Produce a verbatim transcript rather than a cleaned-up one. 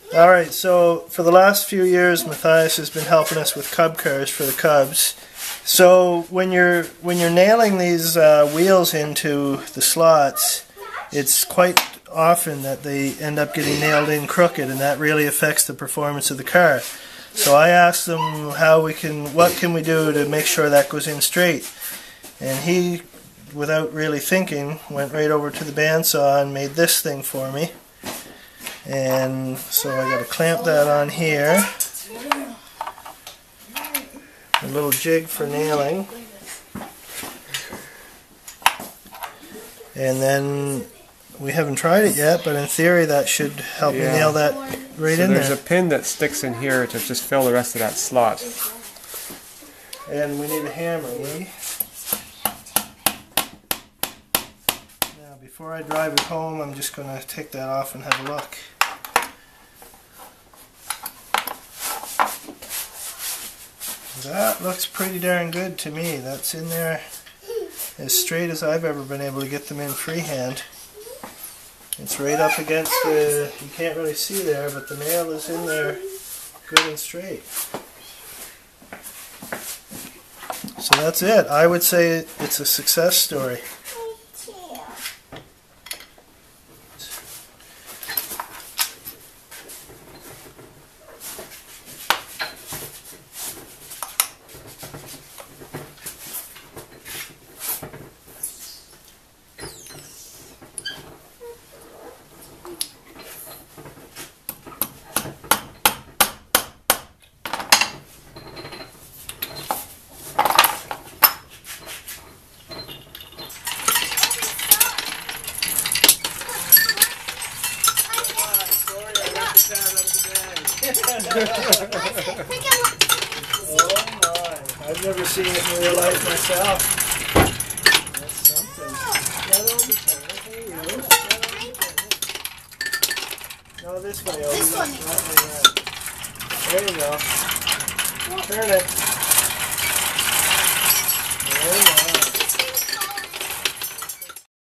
Alright, so for the last few years Matthias has been helping us with cub cars for the cubs. So when you're when you're nailing these uh, wheels into the slots, it's quite often that they end up getting nailed in crooked, and that really affects the performance of the car. So I asked them how we can, what can we do to make sure that goes in straight, and he, without really thinking, went right over to the bandsaw and made this thing for me. And so I got to clamp that on here. A little jig for nailing. And then we haven't tried it yet, but in theory that should help yeah. me nail that right so in there's there. There's a pin that sticks in here to just fill the rest of that slot. And we need a hammer, we. Now before I drive it home, I'm just going to take that off and have a look. That looks pretty darn good to me. That's in there as straight as I've ever been able to get them in freehand. It's right up against the, you can't really see there, but the nail is in there good and straight. So that's it. I would say it's a success story. Oh my, I've never seen it in real life myself. That's something. Get over there. Hey, you. No, this way. Oh, this one. There you go. Turn it. There you go.